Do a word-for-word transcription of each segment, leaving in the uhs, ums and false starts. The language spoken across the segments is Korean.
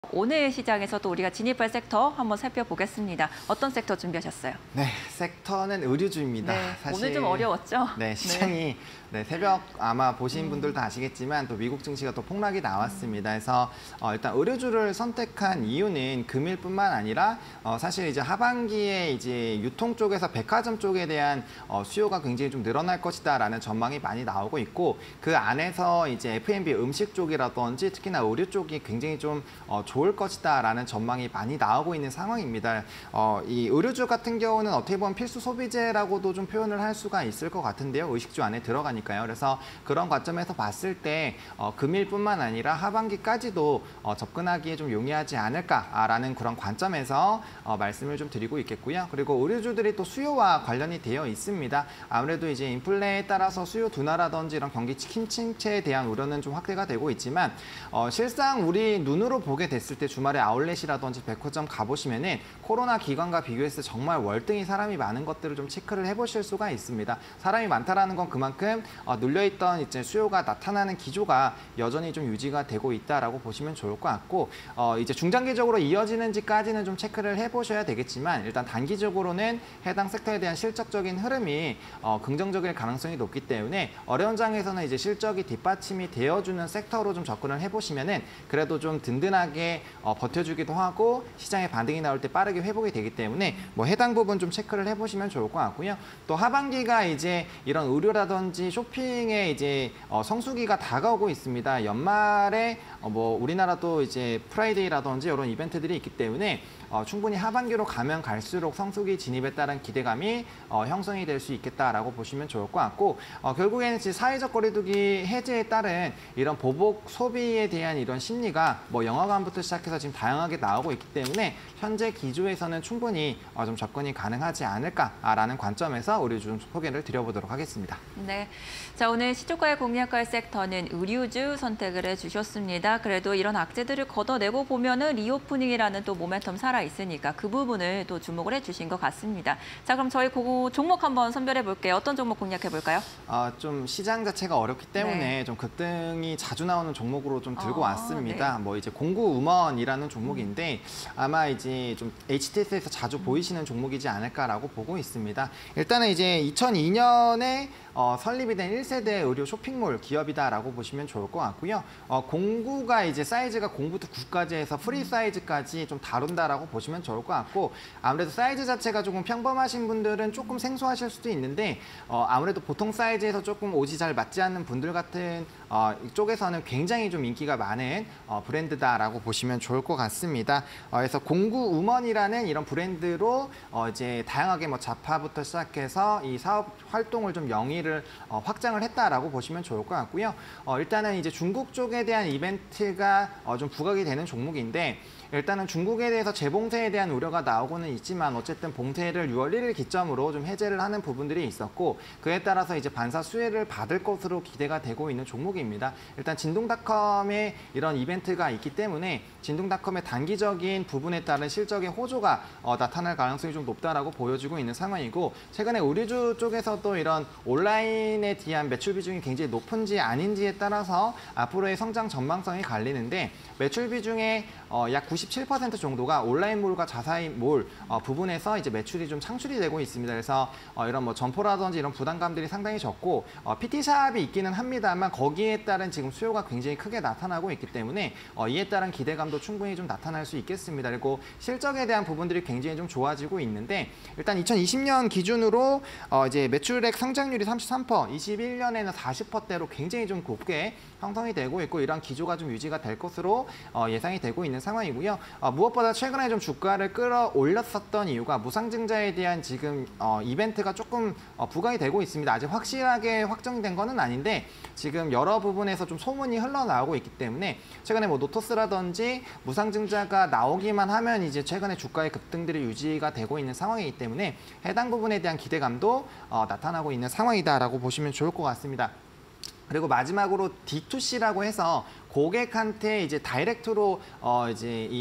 오늘 시장에서도 우리가 진입할 섹터 한번 살펴보겠습니다. 어떤 섹터 준비하셨어요? 네, 섹터는 의류주입니다. 네, 사실 오늘 좀 어려웠죠? 네, 시장이 네. 네, 새벽 아마 보신 음. 분들도 아시겠지만 또 미국 증시가 또 폭락이 나왔습니다. 그래서 어, 일단 의류주를 선택한 이유는 금일뿐만 아니라 어, 사실 이제 하반기에 이제 유통 쪽에서 백화점 쪽에 대한 어, 수요가 굉장히 좀 늘어날 것이다라는 전망이 많이 나오고 있고 그 안에서 이제 에프 앤 비 음식 쪽이라든지 특히나 의류 쪽이 굉장히 좀 어, 좋을 것이다라는 전망이 많이 나오고 있는 상황입니다. 어, 이 의류주 같은 경우는 어떻게 보면 필수 소비재라고도 좀 표현을 할 수가 있을 것 같은데요. 의식주 안에 들어가니까요. 그래서 그런 관점에서 봤을 때 어, 금일뿐만 아니라 하반기까지도 어, 접근하기에 좀 용이하지 않을까라는 그런 관점에서 어, 말씀을 좀 드리고 있겠고요. 그리고 의류주들이 또 수요와 관련이 되어 있습니다. 아무래도 이제 인플레에 따라서 수요 둔화라든지 이런 경기 침체에 대한 우려는 좀 확대가 되고 있지만 어, 실상 우리 눈으로 보게 됐을 때 주말에 아울렛이라든지 백화점 가보시면은 코로나 기간과 비교했을 때 정말 월등히 사람이 많은 것들을 좀 체크를 해보실 수가 있습니다. 사람이 많다라는 건 그만큼 어, 눌려있던 이제 수요가 나타나는 기조가 여전히 좀 유지가 되고 있다라고 보시면 좋을 것 같고 어, 이제 중장기적으로 이어지는지까지는 좀 체크를 해보셔야 되겠지만 일단 단기적으로는 해당 섹터에 대한 실적적인 흐름이 어, 긍정적일 가능성이 높기 때문에 어려운 장에서는 이제 실적이 뒷받침이 되어주는 섹터로 좀 접근을 해보시면은 그래도 좀 든든하게 어, 버텨주기도 하고 시장의 반등이 나올 때 빠르게 회복이 되기 때문에 뭐 해당 부분 좀 체크를 해보시면 좋을 것 같고요. 또 하반기가 이제 이런 의료라든지 쇼핑에 이제 어, 성수기가 다가오고 있습니다. 연말에 어, 뭐 우리나라도 이제 프라이데이라든지 이런 이벤트들이 있기 때문에 어, 충분히 하반기로 가면 갈수록 성수기 진입에 따른 기대감이 어, 형성이 될 수 있겠다라고 보시면 좋을 것 같고 어, 결국에는 사회적 거리두기 해제에 따른 이런 보복 소비에 대한 이런 심리가 뭐 영화관부터 시작해서 지금 다양하게 나오고 있기 때문에 현재 기조에서는 충분히 어, 좀 접근이 가능하지 않을까라는 관점에서 우리 좀 소개를 드려보도록 하겠습니다. 네, 자 오늘 시초가에 공략할 섹터는 의류주 선택을 해주셨습니다. 그래도 이런 악재들을 걷어내고 보면은 리오프닝이라는 또 모멘텀 살아 있으니까 그 부분을 또 주목을 해주신 것 같습니다. 자 그럼 저희 그 종목 한번 선별해 볼게요. 어떤 종목 공략해 볼까요? 아, 좀 시장 자체가 어렵기 때문에 네. 좀 급등이 자주 나오는 종목으로 좀 들고 아, 왔습니다. 네. 뭐 이제 공구음원이라는 종목인데 아마 이제 좀 에이치 티 에스에서 자주 음. 보이시는 종목이지 않을까라고 보고 있습니다. 일단은 이제 이천이 년에 어, 설립이 된 일 세대 의료 쇼핑몰 기업이다라고 보시면 좋을 것 같고요. 어, 공구가 이제 사이즈가 공부터 구까지 해서 프리 사이즈까지 좀 다룬다라고 보시면 좋을 것 같고 아무래도 사이즈 자체가 조금 평범하신 분들은 조금 생소하실 수도 있는데 어, 아무래도 보통 사이즈에서 조금 옷이 잘 맞지 않는 분들 같은 어, 이쪽에서는 굉장히 좀 인기가 많은 어, 브랜드다라고 보시면 좋을 것 같습니다. 어, 그래서 공구우먼이라는 이런 브랜드로 어, 이제 다양하게 뭐 자파부터 시작해서 이 사업 활동을 좀 영위를 어, 확장을 했다라고 보시면 좋을 것 같고요. 어, 일단은 이제 중국 쪽에 대한 이벤트가 어, 좀 부각이 되는 종목인데 일단은 중국에 대해서 재봉쇄에 대한 우려가 나오고는 있지만 어쨌든 봉쇄를 유월 일일 기점으로 좀 해제를 하는 부분들이 있었고 그에 따라서 이제 반사 수혜를 받을 것으로 기대가 되고 있는 종목입니다. 일단 진동닷컴의 이런 이벤트가 있기 때문에 진동닷컴의 단기적인 부분에 따른 실적의 호조가 어, 나타날 가능성이 좀 높다라고 보여지고 있는 상황이고 최근에 의류주 쪽에서도 이런 온라인에 대한 매출 비중이 굉장히 높은지 아닌지에 따라서 앞으로의 성장 전망성이 갈리는데 매출 비중의 어, 약 구십칠 퍼센트 정도가 온라인몰과 자사몰 어, 부분에서 이제 매출이 좀 창출이 되고 있습니다. 그래서 어, 이런 뭐 점포라든지 이런 부담감들이 상당히 적고 어, 피티샵이 있기는 합니다만 거기에 따른 지금 수요가 굉장히 크게 나타나고 있기 때문에 어, 이에 따른 기대감도 충분히 좀 나타날 수 있겠습니다. 그리고 실적에 대한 부분들이 굉장히 좀 좋아지고 있는데 일단 이천이십 년 기준으로 어, 이제 매출액 성장률이 삼십삼 퍼센트, 이십일 년에는 사십 퍼센트대로 굉장히 좀 곱게 형성이 되고 있고 이런 기조가 좀 유지가 될 것으로 어, 예상이 되고 있는 상황이고요. 어, 무엇보다 최근에 좀 주가를 끌어올렸었던 이유가 무상증자에 대한 지금 어, 이벤트가 조금 어, 부각이 되고 있습니다. 아직 확실하게 확정된 거는 아닌데 지금 여러 부분에서 좀 소문이 흘러나오고 있기 때문에 최근에 뭐 노토스라든지 무상증자가 나오기만 하면 이제 최근에 주가의 급등들이 유지가 되고 있는 상황이기 때문에 해당 부분에 대한 기대감도 어, 나타나고 있는 상황이다라고 보시면 좋을 것 같습니다. 그리고 마지막으로 디 투 씨라고 해서 고객한테 이제 다이렉트로 어 이제 이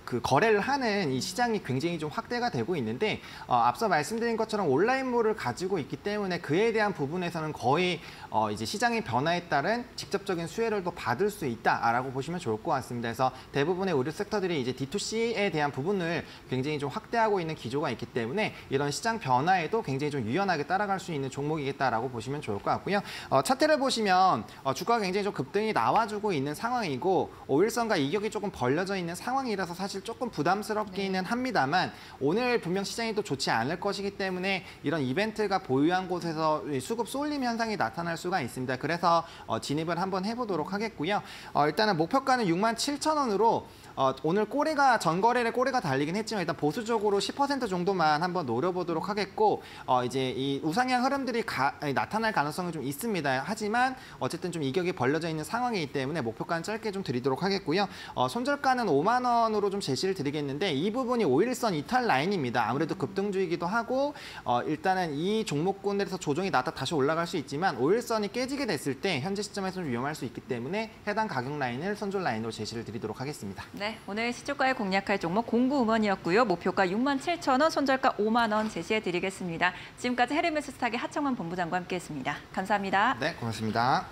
그 거래를 하는 이 시장이 굉장히 좀 확대가 되고 있는데 어, 앞서 말씀드린 것처럼 온라인몰을 가지고 있기 때문에 그에 대한 부분에서는 거의 어, 이제 시장의 변화에 따른 직접적인 수혜를 또 받을 수 있다라고 보시면 좋을 것 같습니다. 그래서 대부분의 의류 섹터들이 이제 디투씨에 대한 부분을 굉장히 좀 확대하고 있는 기조가 있기 때문에 이런 시장 변화에도 굉장히 좀 유연하게 따라갈 수 있는 종목이겠다라고 보시면 좋을 것 같고요. 어, 차트를 보시면 어, 주가가 굉장히 좀 급등이 나와주고 있는 상황이고 오일선과 이격이 조금 벌려져 있는 상황이라서 사실 조금 부담스럽기는 합니다만 오늘 분명 시장이 또 좋지 않을 것이기 때문에 이런 이벤트가 보유한 곳에서 수급 쏠림 현상이 나타날 수가 있습니다. 그래서 어, 진입을 한번 해보도록 하겠고요. 어, 일단은 목표가는 육만 칠천 원으로 어, 오늘 꼬리가 전거래일에 꼬리가 달리긴 했지만 일단 보수적으로 십 퍼센트 정도만 한번 노려보도록 하겠고 어, 이제 이 우상향 흐름들이 가, 아니, 나타날 가능성이 좀 있습니다. 하지만 어쨌든 좀 이격이 벌려져 있는 상황이기 때문에 목표가는 짧게 좀 드리도록 하겠고요. 어, 손절가는 오만 원으로 좀 제시를 드리겠는데 이 부분이 오일선 이탈 라인입니다. 아무래도 급등주이기도 하고 어, 일단은 이 종목군에서 조정이 나타 다시 올라갈 수 있지만 오일선이 깨지게 됐을 때 현재 시점에서 좀 위험할 수 있기 때문에 해당 가격 라인을 손절 라인으로 제시를 드리도록 하겠습니다. 네, 오늘 시초가에 공략할 종목 공구 음원이었고요. 목표가 육만 칠천 원, 손절가 오만 원 제시해드리겠습니다. 지금까지 헤르메스 스탁의 하청원 본부장과 함께했습니다. 감사합니다. 네, 고맙습니다.